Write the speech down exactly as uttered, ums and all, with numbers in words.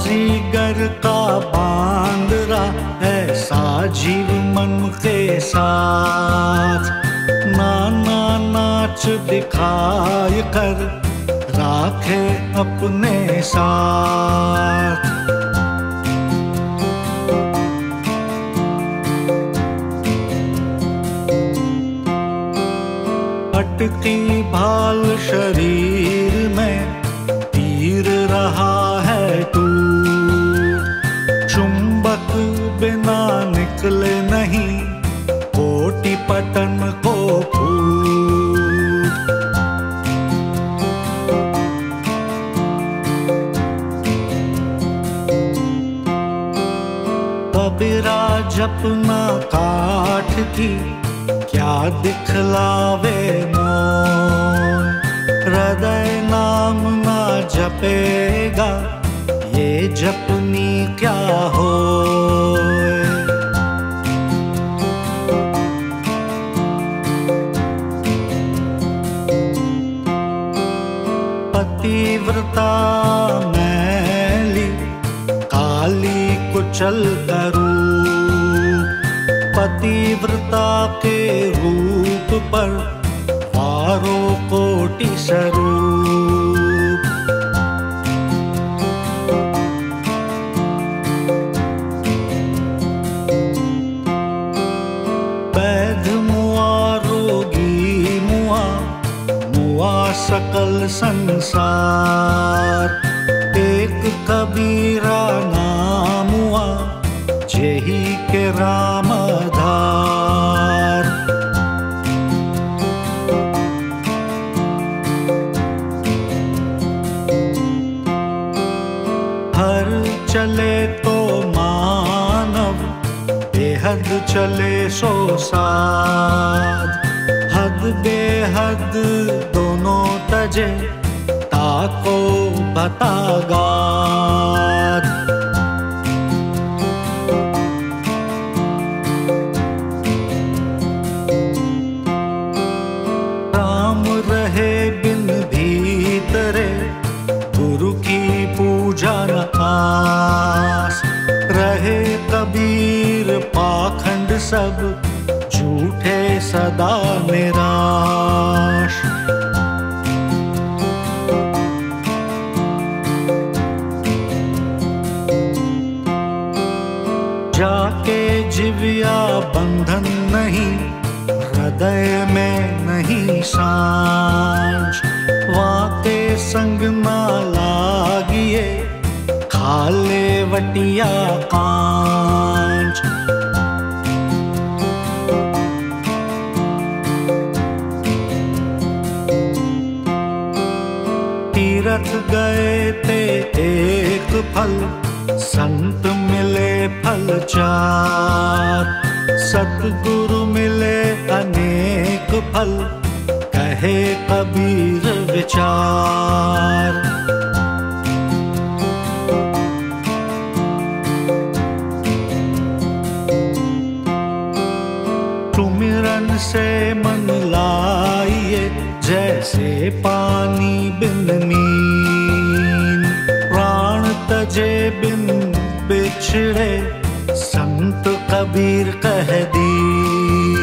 बाजीगर का बांदरा ऐसा जीव मन के साथ, नाना नाच दिखाय कर राखे अपने साथ। अटकी भाल शरीर में तीर रहा है टूट, चुंबक बिना निकले नहीं कोटि पतन को फूट। कबीरा जपना काठ की क्या दिखलावे मोय, हृदय नाम ना जपेगा ये जपनी क्या होय। पतिव्रता मैली काली कुचल करूं, पतिव्रता के रूप पर पारो कोटि स्वरूप। वैध मुआ रोगी मुआ, मुआ सकल संसार, एक कबीरा नाम हुआ जेही के राम आधार। हर चले तो मानव, बेहद चले सो साध, हद बेहद दोनों तजे ताको बतागाद। राम रहे बिन भीतरे, गुरु की पूजा न आस, रहे कबीर पाखंड सब, झूठे सदा निराश। जाके जिव्या बंधन नहीं, हृदय में नहीं सांझ, वाके संग ना लागिए खाले वटिया कांच। तीरथ गए थे एक फल, संत मिले फल चार, सतगुरु मिले अनेक फल, कहे कबीर विचार। सुमिरन से मन लाइए जैसे पानी बिन मीन, प्राण तजे बिन बिछड़े संत कबीर कह दी।